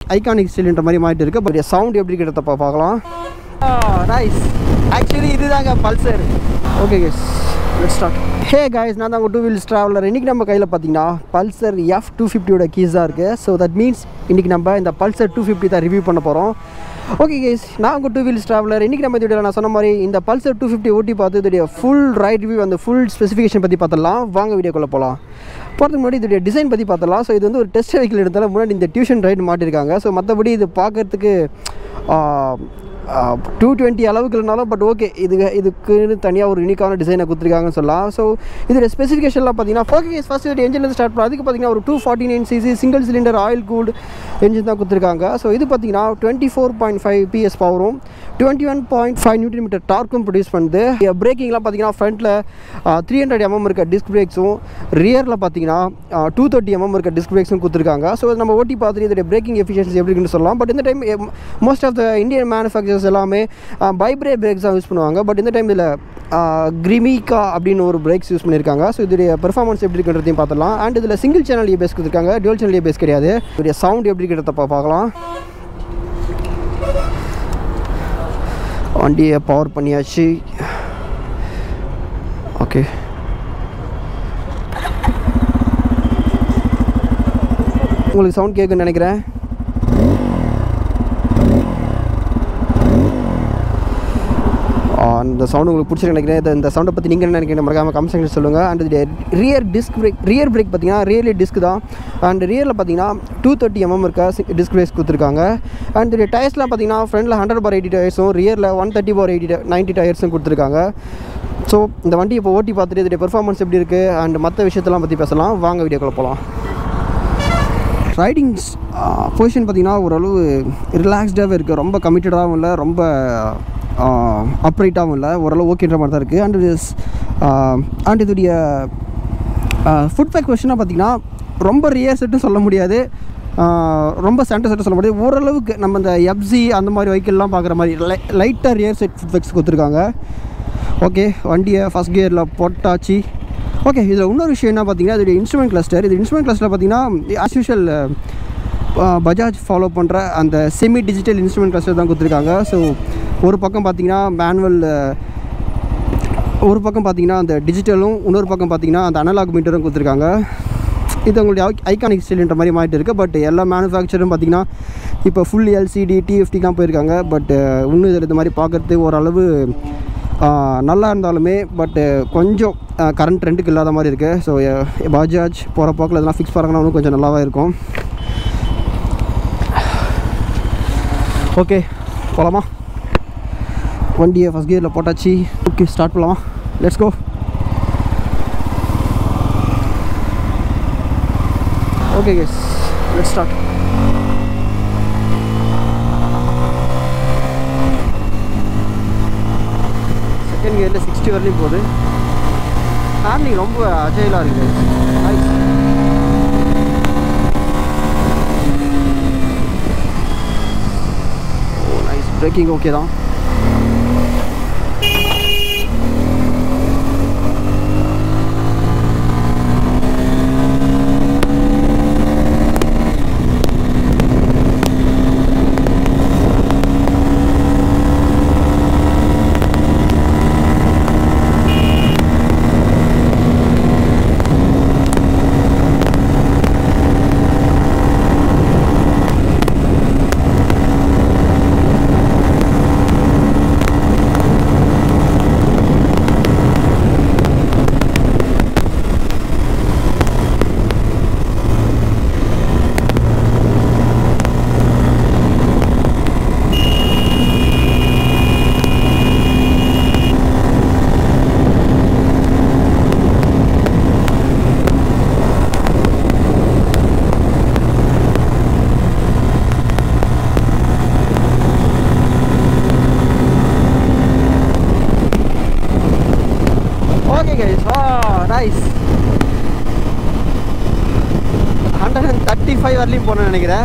Iconic ஸ்டைல்ன்ற மாதிரி மாறிட்டு இருக்குது. பட் சவுண்ட் எப்படி கிட்ட பார்க்கலாம். நைஸ். ஆக்சுவலி இதுதாங்க Pulsar. Okay guys, let's start. Hey guys, நான் தான் உங்கள் 2 வீல்ஸ் ட்ராவலர். இன்றைக்கி நம்ம கையில் பார்த்தீங்கன்னா பல்சர் F250 கீஸ் தான் இருக்குது. ஸோ தட் மீன்ஸ் இன்றைக்கி நம்ம இந்த பல்சர் 250 தான் ரிவ்யூ பண்ண போகிறோம். ஓகே கைஸ், நான் உங்கள் 2 வீல்ஸ் ட்ராவலர். இன்றைக்கி நம்ம இதோட நான் சொன்ன மாதிரி இந்த பல்சர் 250 ஓட்டி பார்த்து இதோடைய ஃபுல் ரைட் ரிவ்யூ, அந்த ஃபுல் ஸ்பெசிஃபிகேஷன் பற்றி பார்த்துடலாம். வாங்க வீடியோக்குள்ளே போகலாம். போகிறதுக்கு முன்னாடி இதோடைய டிசைன் பற்றி பார்த்துடலாம். ஸோ இது வந்து ஒரு டெஸ்ட் வெஹிக்கிள் எடுத்தாலும் முன்னாடி இந்த டியூஷன் ரைட் மாட்டிருக்காங்க. ஸோ மற்றபடி இது பார்க்குறதுக்கு 220 அளவுக்கு இல்லைனாலும் பட் ஓகே, இதுக்குன்னு தனியாக ஒரு யூனிக்கான டிசைனை கொடுத்துருக்காங்கன்னு சொல்லலாம். ஸோ இதோட ஸ்பெசிஃபிகேஷன்லாம் பார்த்தீங்கன்னா ஓகே ஃபஸ்ட் இதோட என்ஜின்லேருந்து ஸ்டார்ட் பண்ணலாம். அதுக்கு பார்த்தீங்கன்னா ஒரு 249cc single cylinder oil cooled engine தான் கொடுத்துருக்காங்க. ஸோ இது பார்த்தீங்கன்னா 24.5 PS பவரும் 21.5 Nm டார்க்கும் ப்ரொடியூஸ் பண்ணுது. பிரேக்கிங்லாம் பார்த்தீங்கன்னா ஃப்ரண்ட்டில் 300 mm இருக்க டிஸ்க் பிரேக்ஸும், ரியரில் பார்த்தீங்கன்னா 230 mm இருக்க டிஸ்க் பிரேக்ஸும் கொடுத்துருக்காங்க. ஸோ நம்ம ஓட்டி பார்த்துட்டு இதோட பிரேக்கிங் எஃபிஷியன்சி எப்படி இருக்குன்னு சொல்லலாம். பட் இந்த time most of the Indian manufacturers எல்லாமே பைப்ரேட் பிரேக்ஸ் தான் யூஸ் பண்ணுவாங்க. பட் இந்த டைம் இதில் கிரிமிகா அப்படின்னு ஒரு பிரேக்ஸ் யூஸ் பண்ணியிருக்காங்க. ஸோ இதோடைய பெர்ஃபார்மன்ஸ் எப்படி இருக்குன்றதையும் பார்த்துலாம். அண்ட் இதில் சிங்கிள் சேனல் ஏபிஎஸ் கொடுத்துருக்காங்க, டுவல் சேனல் ஏபிஎஸ் கிடையாது. இதோடைய சவுண்ட் எப்படி இருக்கிறத பார்க்கலாம். வண்டியை பவர் பண்ணியாச்சு. ஓகே, உங்களுக்கு சவுண்ட் கேட்குன்னு நினைக்கிறேன். அந்த சவுண்ட் உங்களுக்கு பிடிச்சிருக்கு நினைக்கிறேன். இந்த சவுண்டை பற்றி நீங்கள் என்ன நினைக்கிறீங்க மறக்காமல் கமெண்ட் செக்ஷன் சொல்லுங்கள். அண்ட் இது ரியர் பிரேக் பார்த்தீங்கன்னா ரியர்லி டிஸ்க் தான். அண்ட் ரியரில் பார்த்தீங்கன்னா 230 mm இருக்க டிஸ்க் பிரேக்ஸ் கொடுத்துருக்காங்க. அண்ட் இது டயர்ஸ்லாம் பார்த்தீங்கன்னா ஃப்ரண்டில் 100/80 டயர்ஸும், ரியரில் 130/90 டயர்ஸும் கொடுத்துருக்காங்க. ஸோ இந்த வண்டி இப்போ ஓட்டி பார்த்துட்டு இதோடைய பெர்ஃபார்மன்ஸ் எப்படி இருக்குது அண்ட் மற்ற விஷயத்தெல்லாம் பற்றி பேசலாம். வாங்க வீடியோக்குள்ளே போகலாம். ரைடிங் பொசிஷன் பார்த்தீங்கன்னா ஓரளவு ரிலாக்ஸ்டாகவே இருக்குது. ரொம்ப கமிட்டடாகவும் இல்லை, ரொம்ப அப்ரைட்டாகவும் இல்லை, ஓரளவு ஓகேன்ற மாதிரி தான் இருக்குது. அண்ட் இதோடைய ஃபுட் பேக் கொஷனாக பார்த்திங்கன்னா ரொம்ப ரியர் செட்டும் சொல்ல முடியாது, ரொம்ப சென்டர் செட்டும் சொல்ல முடியாது. ஓரளவுக்கு நம்ம இந்த எஃப்சி அந்த மாதிரி வெஹிக்கிள்லாம் பார்க்குற மாதிரி லைட்டாக ரியர் செட் ஃபுட் பேக்ஸ் கொடுத்துருக்காங்க. ஓகே, வண்டியை ஃபஸ்ட் கியரில் போட்டாச்சு. ஓகே, இதில் இன்னொரு விஷயம் என்ன பார்த்தீங்கன்னா இதோடைய இன்ஸ்ட்ருமெண்ட் கிளஸ்டர். இது இன்ஸ்ட்ருமெண்ட் கிளஸ்டரில் பார்த்தீங்கன்னா ஆஸ் யூஷுவல் பஜாஜ் ஃபாலோ பண்ணுற அந்த செமி டிஜிட்டல் இன்ஸ்ட்ருமெண்ட் கிளஸ்டர் தான் கொடுத்துருக்காங்க. ஸோ ஒரு பக்கம் பார்த்தீங்கன்னா மேனுவல், ஒரு பக்கம் பார்த்தீங்கன்னா அந்த டிஜிட்டலும், இன்னொரு பக்கம் பார்த்தீங்கன்னா அந்த அனலாக் மீட்டரும் கொடுத்துருக்காங்க. இது உங்களுடைய ஐகானிக் ஸ்டைல்ன்ற மாதிரி மாறிட்டு இருக்குது. பட் எல்லா மேனுஃபேக்சரும் பார்த்தீங்கன்னா இப்போ ஃபுல் எல்சிடி டிஎஃப்டிலாம் போயிருக்காங்க. பட் இன்னும் இதில் இந்த மாதிரி பார்க்குறது ஓரளவு நல்லா இருந்தாலுமே பட்டு கொஞ்சம் கரண்ட் ட்ரெண்டுக்கு இல்லாத மாதிரி இருக்குது. ஸோ பஜாஜ் போகிற போக்கில் இதெல்லாம் ஃபிக்ஸ் பண்ணாங்கன்னா இன்னும் கொஞ்சம் நல்லாவே இருக்கும். ஓகே, போகலாமா? வண்டியை ஃபஸ்ட் கியரில் போட்டாச்சு. ஓகே, ஸ்டார்ட் பண்ணலாமா? Let's go. Okay guys, let's start. Second கியரில் 60 வரலையும் போகுது. ஹேண்ட்லிங் ரொம்ப அஜயிலாக இருக்குது. Nice. Oh nice. Braking okay தான். நைஸ். 135 வரலையும் போனேன்னு நினைக்கிறேன்.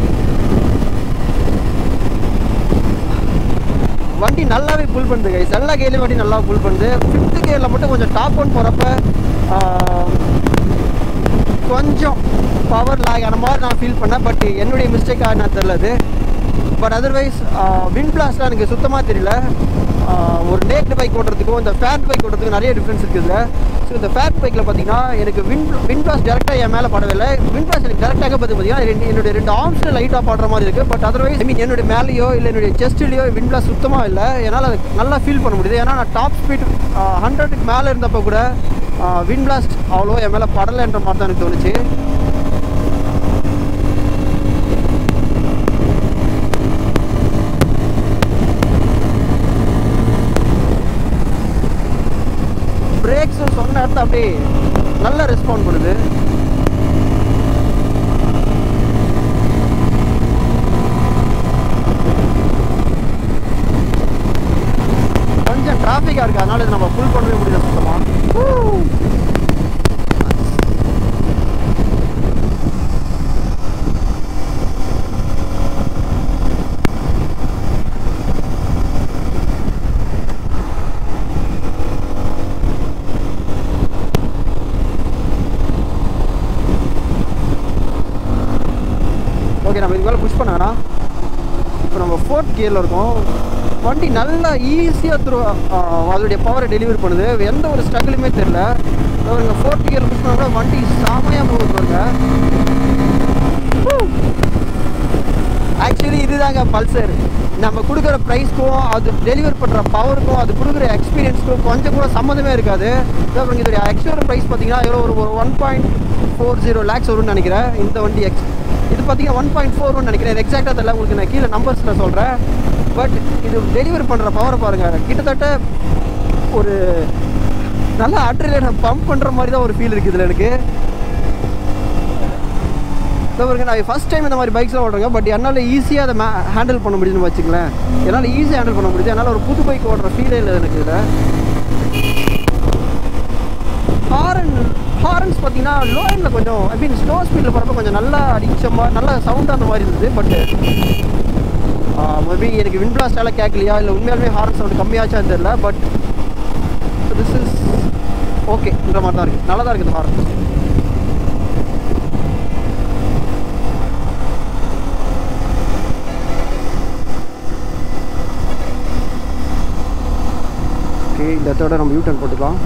வண்டி நல்லாவே புல் பண்ணுது கைஸ். எல்லா கேர்லையும் வண்டி நல்லா புல் பண்ணுது. 5th கியரில் மட்டும் கொஞ்சம் டாப் ஒன் போகிறப்ப கொஞ்சம் பவர் லாக் ஆன மாதிரி நான் ஃபீல் பண்ணேன். பட் என்னுடைய மிஸ்டேக்காக நான் தெரியல அது. பட் அதர்வைஸ் விண்ட் பிளாஸ்ட்லாம் எனக்கு சுத்தமாக தெரியல. ஒரு நேக்டு பைக் ஓட்டுறதுக்கும் இந்த ஃபேட் பைக் ஓட்டுறதுக்கும் நிறைய டிஃப்ரென்ஸ் இருக்குதுல்ல. ஸோ இந்த ஃபேட் பைக்கில் பார்த்தீங்கன்னா எனக்கு விண்ட் பிளாஸ்ட் டேரெக்டாக என் மேலே படவில்லை. விண்ட் பிளாஸ்ட் எனக்கு டேரெக்டாக பார்த்தீங்கன்னா என்னுடைய 2 ஆர்ம்ஸில் லைட்டாக படுற மாதிரி இருக்குது. பட் அதர்வைஸ் என்னுடைய மேலேயோ இல்லை என்னுடைய செஸ்ட்லேயோ விண்ட் பிளாஸ்ட் சுத்தமாக இல்லை. என்னால் அதை நல்லா ஃபீல் பண்ண முடியுது. ஏன்னா நான் டாப் ஸ்பீட் 100க்கு மேலே இருந்தப்போ கூட விண்ட் பிளாஸ்ட் அவ்வளோ என் மேலே படலைன்ற மாதிரி தான் எனக்கு தோணுச்சு. பிரேக்ஸும் சொன்ன இடத்துல அப்படியே நல்லா ரெஸ்பாண்ட் பண்ணுது. கொஞ்சம் டிராஃபிக்காக இருக்குது, அதனால இது நம்ம ஃபுல் பண்ணவே முடியல சுத்தமாக. ஓகே, நம்ம இதுக்கு மேலே புஷ் பண்ண வேணாம். இப்போ நம்ம 4th கியரில் இருக்கோம். வண்டி நல்லா ஈஸியாக அதோடைய பவரை டெலிவரி பண்ணுது. எந்த ஒரு ஸ்ட்ரகிளுமே தெரில. இங்கே 4th கியரில் புஷ் பண்ண கூட வண்டி செமையாக மூவ் பண்ணுங்க. ஆக்சுவலி இதுதாங்க பல்சர். நம்ம கொடுக்குற ப்ரைஸ்க்கும் அது டெலிவர் பண்ணுற பவருக்கும் அது கொடுக்குற எக்ஸ்பீரியன்ஸ்க்கும் கொஞ்சம் கூட சம்மந்தமே இருக்காது. இதோடைய ஆக்சுவல் ப்ரைஸ் பார்த்தீங்கன்னா எவ்வளோ ஒரு 1.40 lakhs வரும்னு நினைக்கிறேன். இந்த வண்டி இது பார்த்தீங்கன்னா 1.41 நினைக்கிறேன். இது எக்ஸாக்டாக தெரியல, உங்களுக்கு நான் கீழே நம்பர்ஸில் சொல்கிறேன். பட் இது டெலிவரி பண்ணுற பவரை பாருங்கள். கிட்டத்தட்ட ஒரு நல்ல அட்ரிலேட்டை பம்ப் பண்ணுற மாதிரி தான் ஒரு ஃபீல் இருக்குது இதில் எனக்கு. பாருங்க, நான் ஃபஸ்ட் டைம் இந்த மாதிரி பைக்ஸ்லாம் ஓடுறேங்க. பட் என்னால் ஈஸியாக அதை ஹேண்டில் பண்ண முடியுதுன்னு வச்சுக்கலேன். என்னால் ஈஸியாக ஹேண்டில் பண்ண முடியுது. என்னால் ஒரு புது பைக் ஓடுற ஃபீலே இல்லை எனக்கு இதில். ஹாரன்ஸ் பார்த்தீங்கன்னா லோ எண்டில் கொஞ்சம் ஸ்லோ ஸ்பீடில் போகிறப்ப கொஞ்சம் நல்லா அடிச்சமா நல்லா சவுண்டாக அந்த மாதிரி இருந்தது. பட் மேபி எனக்கு விண்ட் பிளாஸ்டால கேட்கலையா இல்லை உண்மையாலுமே ஹாரன் சவுண்டு கம்மியாச்சான்னு தெரியல. பட் திஸ் இஸ் ஓகேன்ற மாதிரி தான் இருக்குது. நல்லா தான் இருக்குது ஹாரன். ஓகே, இந்த இடத்தோட நம்ம யூ-டர்ன் போட்டுக்கலாம்.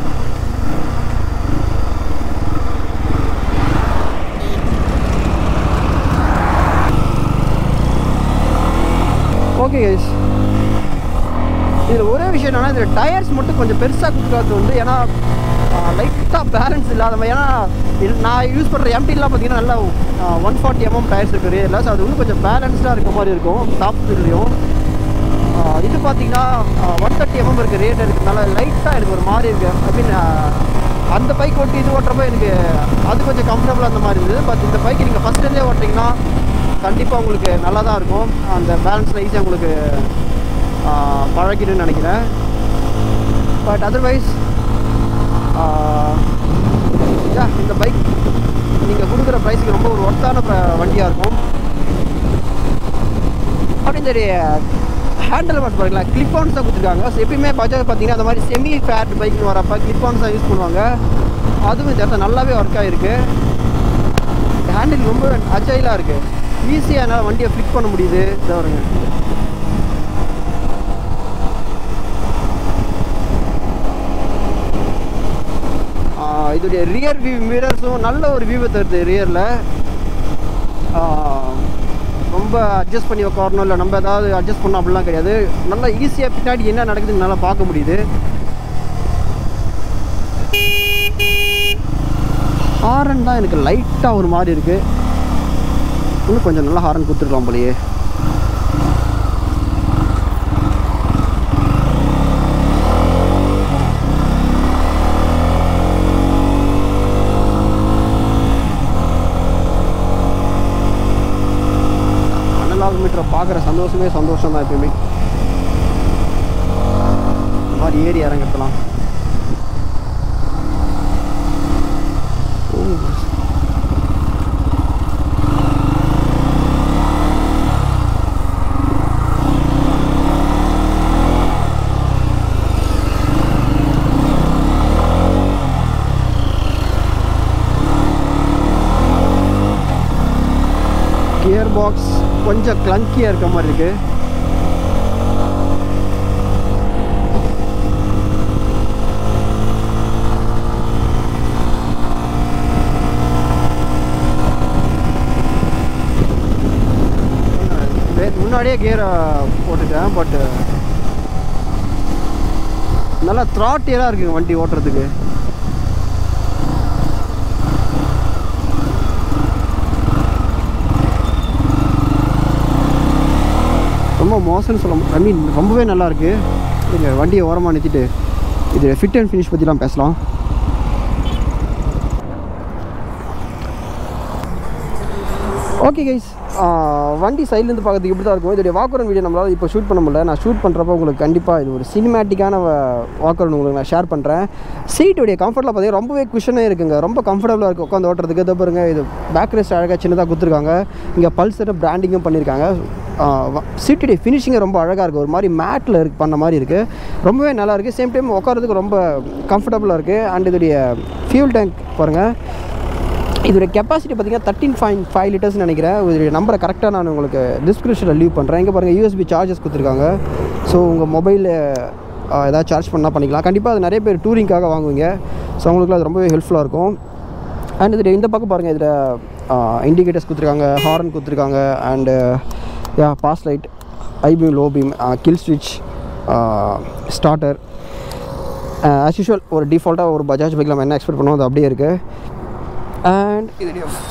ஓகே கைஸ், இதில் ஒரே விஷயம் என்னென்னா இதில் டயர்ஸ் மட்டும் கொஞ்சம் பெருசாக கொடுக்காது வந்து. ஏன்னா லைட்டாக பேலன்ஸ் இல்லாத மாதிரி. ஏன்னா நான் யூஸ் பண்ணுற எம்டிலாம் பார்த்தீங்கன்னா நல்லா 140 mm டயர்ஸ் இருக்குது ரியரில். ஸோ அது இன்னும் கொஞ்சம் பேலன்ஸ்டாக இருக்க மாதிரி இருக்கும் டாப் ஸ்பீட்லேயும். இது பார்த்தீங்கன்னா 130 mm இருக்குது ரேட். இருக்கனால லைட்டாக எனக்கு ஒரு மாதிரி இருக்குது. அந்த பைக் ஓட்டி இது ஓட்டுறப்ப எனக்கு அது கொஞ்சம் கம்ஃபர்டபுளாக அந்த மாதிரி இருந்தது. பட் இந்த பைக் நீங்கள் ஃபஸ்ட்லேருந்தே ஓட்டிங்கன்னா கண்டிப்பாக உங்களுக்கு நல்லா தான் இருக்கும். அந்த பேலன்ஸில் ஈஸியாக உங்களுக்கு பழகிடுன்னு நினைக்கிறேன். பட் அதர்வைஸ் இந்த பைக் நீங்கள் கொடுக்குற ப்ரைஸுக்கு ரொம்ப ஒரு ஒர்த்தான வண்டியாக இருக்கும். அப்படி இந்த ஹேண்டில் பார்த்து பாருங்களா, கிளிப் ஆன்ஸ் தான் கொடுத்துருக்காங்க. ஸோ எப்பயுமே பஜாஜ் பார்த்தீங்கன்னா அந்த மாதிரி செமி ஃபேட் பைக்னு வரப்போ கிளிப் ஆன்ஸ் தான் யூஸ் பண்ணுவாங்க. அதுவும் இந்த இடத்துல நல்லாவே ஒர்க் ஆகிருக்கு. ஹேண்டில் ரொம்ப அஜைலாக இருக்குது. ஈஸியாக என்னால் வண்டியை ஃபிட் பண்ண முடியுது. இதை வருங்க, இதோடைய ரியர் வியூ மிரர்ஸும் நல்ல ஒரு வியூவை தருது. ரியரில் ரொம்ப அட்ஜஸ்ட் பண்ணி உட்காரணும் இல்லை நம்ம ஏதாவது அட்ஜஸ்ட் பண்ணோம் அப்படிலாம் கிடையாது. நல்லா ஈஸியாக பின்னாடி என்ன நடக்குதுன்னு நல்லா பார்க்க முடியுது. ஹாரன் தான் எனக்கு லைட்டாக ஒரு மாதிரி இருக்குது. இன்னும் கொஞ்சம் நல்லா ஹாரன் கொடுத்துருக்கலாம் போலையே. அனலாக் மீட்டரை பார்க்குற சந்தோஷமே சந்தோஷம் தான். எப்பயுமே இந்த மாதிரி ஏறி இறங்கலாம். பாக்ஸ் கொஞ்சம் கிளங்கியாக இருக்க மாதிரி இருக்குது. முன்னாடியே கியரை போட்டுட்டேன், பட் நல்லா த்ராட்டியலாக இருக்குங்க வண்டி ஓட்டுறதுக்கு. ரொம்ப மோசம்னு சொல்ல ரொம்பவே நல்லாயிருக்கு. இங்கே வண்டியை ஓரமாக நிறுத்திட்டு இது ஃபிட் அண்ட் ஃபினிஷ் பற்றிலாம் பேசலாம். ஓகே கைஸ், வண்டி சைட்லேருந்து பார்க்கறதுக்கு இப்படி தான் இருக்கும். இதோடைய வாக்கரன் வீடியோ நம்மளால் இப்போ ஷூட் பண்ண முடியல. நான் ஷூட் பண்ணுறப்ப உங்களுக்கு கண்டிப்பாக இது ஒரு சினிமேட்டிக்கான வாக்கரன் உங்களுக்கு நான் ஷேர் பண்ணுறேன். சீட்டுடைய கம்ஃபர்ட்டில் பார்த்தீங்கன்னா ரொம்பவே குஷனாக இருக்குங்க. ரொம்ப கம்ஃபர்டபுளாக இருக்குது உட்காந்து ஓட்டுறதுக்கு. இதை பாருங்கள், இது பேக் ரெஸ்ட் அழகாக சின்னதாக கொடுத்துருக்காங்க. இங்கே பல்சரை பிராண்டிங்கும் பண்ணியிருக்காங்க. சீட்டுடைய ஃபினிஷிங்கை ரொம்ப அழகாக இருக்குது. ஒரு மாதிரி மேட்டில் பண்ண மாதிரி இருக்குது. ரொம்பவே நல்லாயிருக்கு. சேம் டைம் உட்காரதுக்கு ரொம்ப கம்ஃபர்டபுளாக இருக்குது. அண்ட் இதோடைய ஃபியூல் டேங்க் பாருங்கள். இதோடைய கெப்பாசிட்டி பார்த்திங்கன்னா 13.5 லிட்டர்ஸ்னு நினைக்கிறேன். இதோடைய நம்பரை கரெக்டாக நான் உங்களுக்கு டிஸ்கிரிப்ஷனில் லீவ் பண்ணுறேன். இங்கே பாருங்கள், யூஎஸ்பி சார்ஜஸ் கொடுத்துருக்காங்க. ஸோ உங்கள் மொபைலில் ஏதாவது சார்ஜ் பண்ணால் பண்ணிக்கலாம். கண்டிப்பாக அது நிறைய பேர் டூரிங்காக வாங்குவீங்க. ஸோ அவங்களுக்குலாம் அது ரொம்பவே ஹெல்ப்ஃபுல்லாக இருக்கும். அண்ட் இதில் இந்த பக்கம் பாருங்கள், இதில் இண்டிகேட்டர்ஸ் கொடுத்துருக்காங்க, ஹார்ன் கொடுத்துருக்காங்க. And pass light, high beam, low beam, kill ஸ்விட்ச், ஸ்டார்டர். ஆஸ் யூஷுவல் ஒரு டிஃபால்ட்டாக ஒரு பஜாஜ் பைக்கில் நம்ம என்ன எக்ஸ்பெக்ட் பண்ணுவோம் அது அப்படியே இருக்குது. அண்ட் இது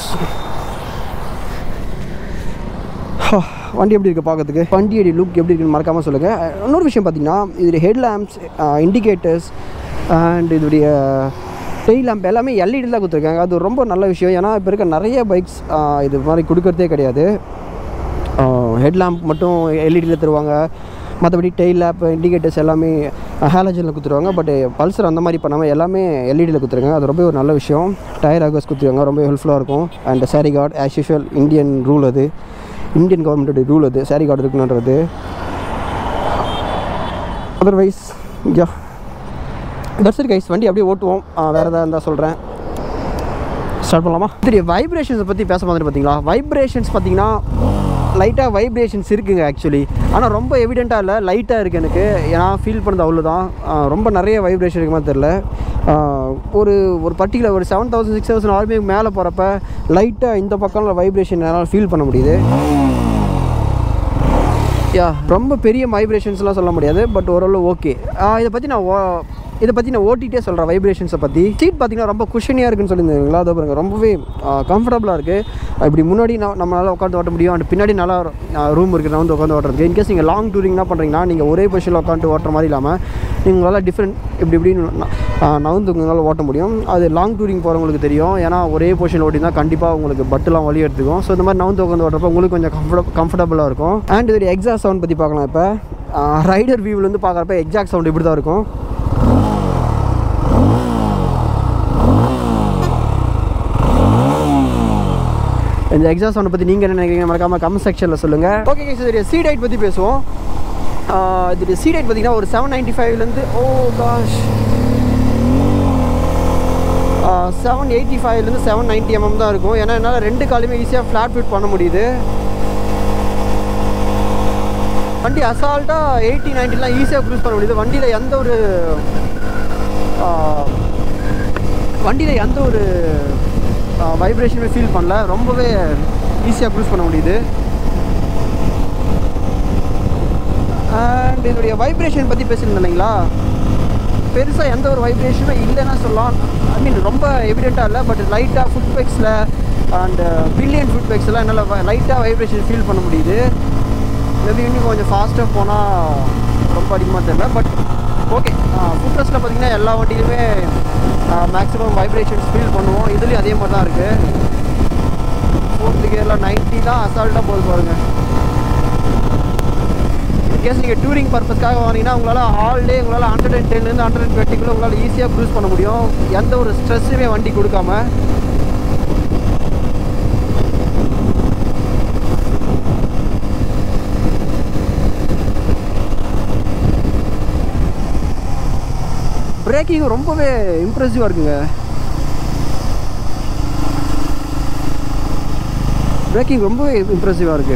வண்டி எப்படி இருக்குது பார்க்கறதுக்கு, வண்டியோடைய லுக் எப்படி இருக்குன்னு மறக்காமல் சொல்லுங்கள். இன்னொரு விஷயம் பார்த்தீங்கன்னா, இதோடைய ஹெட் லேம்ப்ஸ், இண்டிகேட்டர்ஸ் அண்ட் இதோடைய டெய்ல் லேம்ப் எல்லாமே எல்இடி தான் கொடுத்துருக்காங்க. அது ரொம்ப நல்ல விஷயம். ஏன்னா இப்போ இருக்க நிறைய பைக்ஸ் இது மாதிரி கொடுக்கறதே கிடையாது. ஹெட் லேம்ப் மட்டும் எல்இடியில் தருவாங்க. மற்றபடி டெய்ல் லேப், இண்டிகேட்டர்ஸ் எல்லாமே ஹாலஜனில் கொடுத்துருவாங்க. பட் பல்சர் அந்த மாதிரி பண்ணாமல் எல்லாமே எல்இடியில் கொடுத்துருங்க. அது ரொம்ப ஒரு நல்ல விஷயம். டயர் ஆகர்ஸ் கொடுத்துருவாங்க, ரொம்ப ஹெல்ப்ஃபுல்லாக இருக்கும். And sari guard as usual Indian rule, அது இந்தியன் கவர்மெண்ட்டோட ரூல், அது சாரி கார்டு இருக்குன்றது. Otherwise that's it guys. வண்டி அப்படியே ஓட்டுவோம். வேறு எதாவது இருந்தால் சொல்கிறேன். ஸ்டார்ட் பண்ணலாமா? சரி, வைப்ரேஷன்ஸை பற்றி பேச மாதிரி பார்த்தீங்களா? வைப்ரேஷன்ஸ் பார்த்தீங்கன்னா லைட்டாக வைப்ரேஷன்ஸ் இருக்குங்க ஆக்சுவலி. ஆனால் ரொம்ப எவிடெண்ட்டாக இல்லை, லைட்டாக இருக்குது எனக்கு. ஏன்னா ஃபீல் பண்ணது அவ்வளோதான். ரொம்ப நிறைய வைப்ரேஷன் இருக்குமா தெரில. ஒரு பர்டிகுலர் ஒரு 7000 6000 RPM மேலே போகிறப்ப லைட்டாக இந்த பக்கம் வைப்ரேஷன் என்னால் ஃபீல் பண்ண முடியுது. ரொம்ப பெரிய வைப்ரேஷன்ஸ்லாம் சொல்ல முடியாது, பட் ஓரளவு ஓகே. இதை பற்றி நான் ஓட்டிகிட்டே சொல்கிறேன். வைப்ரேஷன்ஸை பற்றி சீட் பார்த்திங்கன்னா ரொம்ப குஷனியாக இருக்குன்னு சொல்லியிருந்தீங்களா? அதை பாருங்கள், ரொம்பவே கம்ஃபர்டபுளாக இருக்குது. இப்படி முன்னாடி நம்மளால் உட்காந்து ஓட்ட முடியும். அண்ட் பின்னாடி நல்லா ரூம் இருக்குது நான் வந்து உட்காந்து ஓட்டுறதுக்கு. இன்கேஸ் நீங்கள் லாங் டூரிங்னா பண்ணுறீங்கன்னா நீங்கள் ஒரே பொசிஷனில் உட்காந்து ஓட்டுற மாதிரி இல்லாமல் நீங்களால் டிஃப்ரெண்ட் இப்படின்னு நவுந்து உங்களால் ஓட்ட முடியும். அது லாங் டூரிங் போகிறவங்களுக்கு தெரியும். ஏன்னா ஒரே பொசிஷன் ஓட்டினா கண்டிப்பாக உங்களுக்கு பட்டுலாம் வலி எடுத்துக்கும். ஸோ இந்த மாதிரி நவுந்து உட்காந்து ஓட்டுறப்போ உங்களுக்கு கொஞ்சம் கம்ஃபர்டபுளாக இருக்கும். அண்ட் இதோடைய எக்ஸாஸ்ட் சவுண்ட் பற்றி பார்க்கலாம். இப்போ ரைடர் வியூவிலேருந்து பார்க்குறப்ப எக்ஸாக்ட் சவுண்ட் இப்படி தான் இருக்கும். இந்த எக்ஸாஸ்ட் சவுண்டை பற்றி நீங்கள் என்ன நினைக்கிறீங்க மறக்காமல் கமெண்ட் செக்ஷனில் சொல்லுங்கள். ஓகே கைஸ், இதோடைய சீட் ஹைட் பற்றி பேசுவோம். இதோடைய சீட் ஹைட் பார்த்தீங்கன்னா ஒரு 795லேருந்து 785லேருந்து 790 mm தான் இருக்கும். ஏன்னா என்னால் ரெண்டு காலையுமே ஈஸியாக ஃப்ளாட் ஃபிட் பண்ண முடியுது. வண்டி அசால்ட்டாக 80-90லாம் ஈஸியாக க்ரூஸ் பண்ண முடியுது. வண்டியில் எந்த ஒரு வைப்ரேஷனுமே ஃபீல் பண்ணல. ரொம்பவே ஈஸியாக க்ரூஸ் பண்ண முடியுது. அண்ட் இதனுடைய வைப்ரேஷன் பற்றி பேசியிருந்தேன் இல்லைங்களா? பெருசாக எந்த ஒரு வைப்ரேஷனும் இல்லைன்னா சொல்லலாம். ரொம்ப எவிடெண்ட்டாக இல்லை, பட் லைட்டாக ஃபுட் பேக்ஸில் அண்டு பில்லியன் ஃபுட் பேக்ஸ்லாம் என்னால் லைட்டாக வைப்ரேஷன் ஃபீல் பண்ண முடியுது. மேபி இன்னும் கொஞ்சம் ஃபாஸ்ட்டாக போனால் ரொம்ப அதிகமாக தெரியல. பட் ஓகே, ஃபுட் ரெஸ்ட்டில் பார்த்திங்கன்னா எல்லா வண்டியிலுமே மேக்ஸிமம் வைப்ரேஷன்ஸ் ஃபீல் பண்ணுவோம். இதுலேயும் அதே மாதிரி தான் இருக்குது. 4th கியரில் 90 தான் அசால்ட்டாக போது பாருங்கள். இன்கேஸ் நீங்கள் டூரிங் பர்பஸ்க்காக வாங்கினீங்கன்னா உங்களால் ஆல் டே உங்களால் 110லேருந்து 120 உங்களால் ஈஸியாக க்ரூஸ் பண்ண முடியும். எந்த ஒரு ஸ்ட்ரெஸ்ஸுமே வண்டி கொடுக்காம. பிரேக்கிங் ரொம்பவே இம்ப்ரெசிவாக இருக்குங்க. பிரேக்கிங் ரொம்ப இம்ப்ரெசிவாக இருக்குது.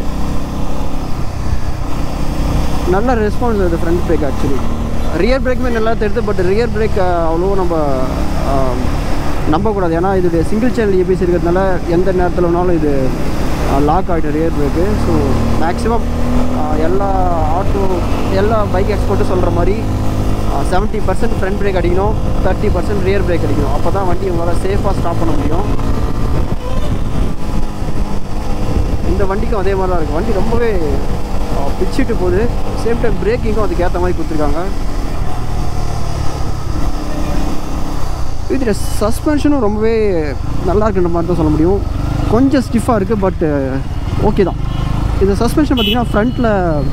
நல்ல ரெஸ்பான்ஸ் வருது ஃப்ரண்ட் பிரேக். ஆக்சுவலி ரியர் பிரேக்குமே நல்லா தெரியுது, பட் ரியர் பிரேக் அவ்வளோ நம்ம நம்பக்கூடாது. ஏன்னா இது சிங்கிள் சேனல் ஏபிசி இருக்கிறதுனால எந்த நேரத்தில் வேணாலும் இது லாக் ஆகிடும் ரியர் பிரேக்கு. ஸோ மேக்ஸிமம் எல்லா பைக் எக்ஸ்பர்ட்டும் சொல்கிற மாதிரி 70% ஃப்ரண்ட் பிரேக் அடிக்கணும், 30% ரியர் பிரேக் அடிக்கணும். அப்போ தான் வண்டி உங்களால் சேஃபாக ஸ்டாப் பண்ண முடியும். இந்த வண்டிக்கும் அதே மாதிரி தான் இருக்குது. வண்டி ரொம்பவே பிச்சுட்டு போகுது. சேம் டைம் பிரேக்கிங்கும் அதுக்கு ஏற்ற மாதிரி கொடுத்துருக்காங்க. இதில் சஸ்பென்ஷனும் ரொம்பவே நல்லா இருக்குன்ற மாதிரி தான் சொல்ல முடியும். கொஞ்சம் ஸ்டிஃபாக இருக்குது, பட் ஓகே தான். இந்த சஸ்பென்ஷன் பார்த்திங்கன்னா ஃப்ரண்ட்டில்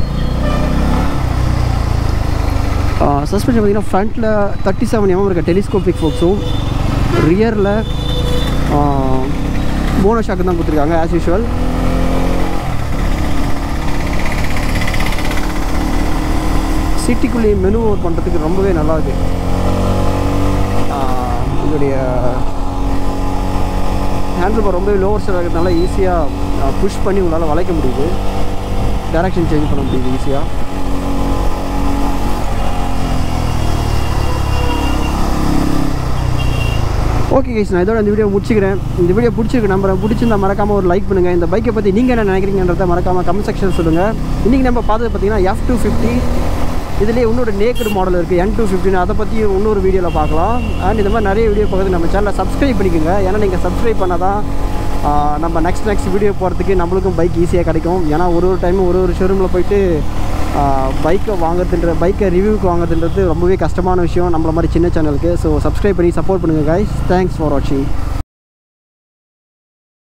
37 mm இருக்க டெலிஸ்கோபிக் ஃபோக்ஸும், ரியரில் மோனோ ஷாக்கு தான் கொடுத்துருக்காங்க ஆஸ் யூஷுவல். சிட்டிக்குள்ளேயே மெனு ஓவர் பண்ணுறதுக்கு ரொம்பவே நல்லாயிருக்கு. இதோடைய ஹேண்டில் பார் ரொம்பவே லோவர் சைடாக இருக்கிறதுனால ஈஸியாக புஷ் பண்ணி உங்களால் வளைக்க முடியுது, டைரக்ஷன் சேஞ்ச் பண்ண முடியுது ஈஸியாக. ஓகே கைஸ், நான் இதோட இந்த வீடியோ முடிச்சுக்கிறேன். இந்த வீடியோ பிடிச்சிருந்தா மறக்காமல் ஒரு லைக் பண்ணுங்கள். இந்த பைக்கை பற்றி நீங்கள் என்ன நினைக்கிறீங்கன்றதை மறக்காமல் கமெண்ட் செக்ஷன் சொல்லுங்கள். இன்றைக்கி நம்ம பார்த்தது பார்த்திங்கன்னா F250. இதுலேயே இன்னொரு நேக்கடு மாடல் இருக்குது N250. அதை பற்றி இன்னொரு வீடியோவில் பார்க்கலாம். அண்ட் இந்த மாதிரி நிறைய வீடியோ பார்க்குறது நம்ம சேனலை சப்ஸ்கிரைப் பண்ணிக்கோங்க. ஏன்னா நீங்கள் சப்ஸ்கிரைப் பண்ணால் தான் நம்ம நெக்ஸ்ட் வீடியோ போகிறதுக்கு நம்மளுக்கும் பைக் ஈஸியாக கிடைக்கும். ஏன்னா ஒரு டைமும் ஒரு ஷோரூமில் போயிட்டு பைக்கை ரிவ்யூக்கு வாங்குறதுன்றது ரொம்பவே கஷ்டமான விஷயம் நம்மள மாதிரி சின்ன சேனலுக்கு. ஸோ சப்ஸ்கிரைப் பண்ணி சப்போர்ட் பண்ணுங்கள் கைஸ். தேங்க்ஸ் ஃபார் வாட்சிங்.